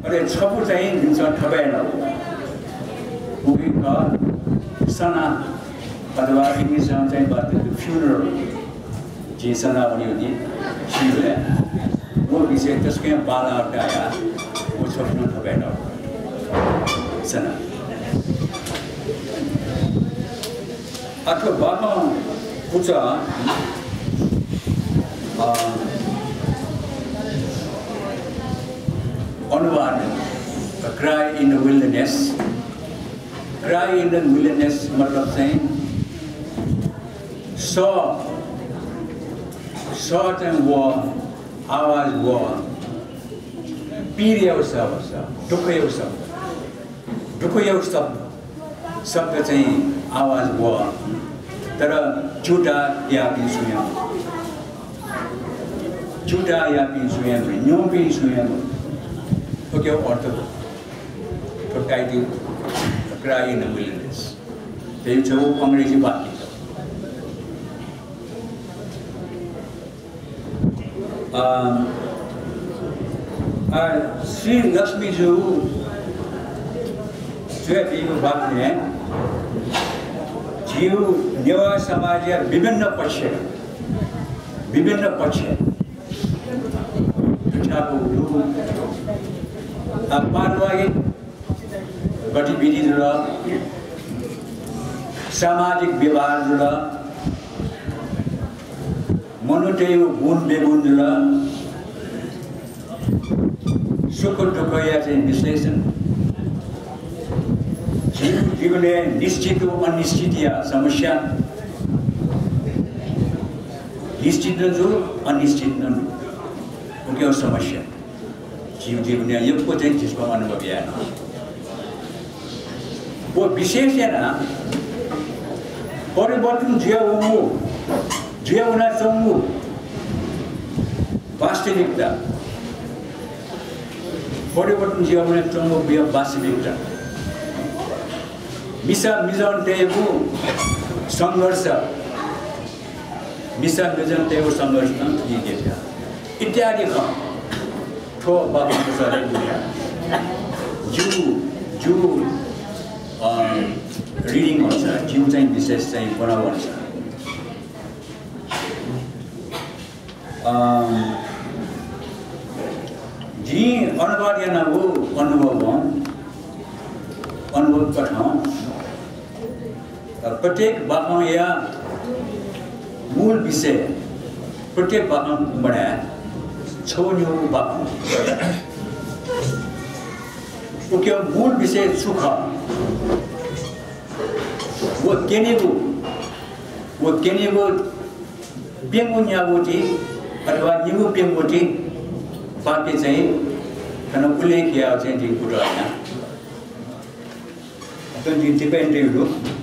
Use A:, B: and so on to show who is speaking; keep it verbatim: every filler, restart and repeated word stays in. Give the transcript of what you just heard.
A: अरे छपु चाहिँ दिन्छ ठबैन उही का सना अथवा इङ्ग्लिसमा चाहिँ बात फ्युनरल जे सना पनि हो नि शिवले वो विषय त्यसकै बाला हटाया वो छप्न ठबैन सना अथवा बाबा पूजा अनुवाद cry in the wilderness cry in the wilderness मतलब चाहिँ सो सो चाहिँ वो आवाज वो पीर यो शब्द दुःख यो शब्द दुःख यो शब्द शब्द चाहिँ आवाज वो तर झुटा या पनि सुन्यो झुटा या पनि सुन्यो न्यू पनि सुन्यो ओके अर्थ तो title Cry in the Wilderness त्यही छ वो अंग्रेजी वाक्य आ श्री लक्ष्मी जो जो दिएको वाक्य जीव नेवा समाज विभिन्न पक्ष विभिन्न पक्ष पारिवारिक गतिविधि जुड़ा सामाजिक व्यवहार जुड़ा मनोटेय गुण बेगुण जुड़ा सुख दुख या विश्लेषण जीवन निश्चित अनिश्चित या समस्या निश्चित जो अनिश्चित उनके समस्या जीव जीवन ये को चाहिँ जिसको अनुभव है ना वो विशेष है ना परिवर्तन जिया वो जिया होना चाहूँ वास्तविकता परिवर्तन जिया होना चाहूँ बिया वास्तविकता मिसा मिजान तेगु संघर्ष मिसा मिजान तेगु संघर्ष न ये देखा इत्यादि का ठो बाबू सारे दुनिया जू जू रीडिंग होता है जू चाहिए विशेष चाहिए बड़ा होता है जी अनुभव या ना वो अनुभव हो अनुभव कथाओं प्रत्येक बातों या मूल विषय प्रत्येक बातों बड़ा छोड़ियों बातों उनके मूल विषय सुख वो केने वो वो केने वो पेंगुनिया वो थी अथवा निगु पेंगु थी बाकी चाहिए करना उल्लेख किया चाहिए जी कुछ आया तो जी डिपेंड है लोग